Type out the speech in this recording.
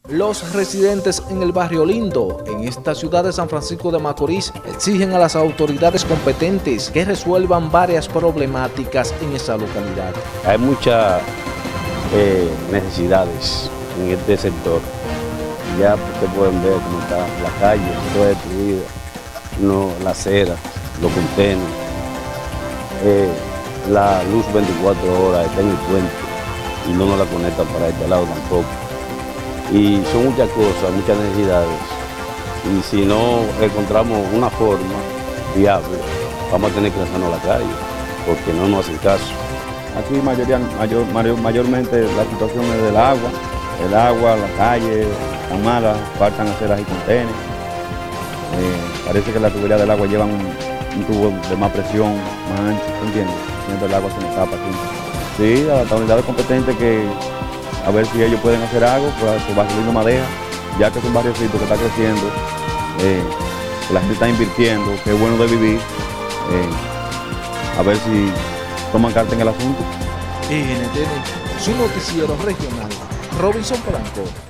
Los residentes en el barrio Lindo, en esta ciudad de San Francisco de Macorís, exigen a las autoridades competentes que resuelvan varias problemáticas en esa localidad. Hay muchas necesidades en este sector. Ya ustedes pueden ver cómo está la calle, toda destruida, la acera, los contenedores, la luz 24 horas está en el puente y no nos la conectan para este lado tampoco. Y son muchas cosas, muchas necesidades. Y si no encontramos una forma viable, vamos a tener que lanzarnos a la calle, porque no nos hacen caso. Aquí mayormente la situación es del agua. El agua, la calle, están malas, faltan aceras y contenedores. Parece que la tubería del agua llevan un tubo de más presión, más ancho, ¿entiendes? Siempre el agua se nos tapa aquí. Sí, a las unidades competentes que a ver si ellos pueden hacer algo, pues su barrio Lindo Madeja, ya que es un barriocito que está creciendo, que la gente está invirtiendo, que es bueno de vivir, a ver si toman carta en el asunto. NTN, su noticiero regional, Robinson Polanco.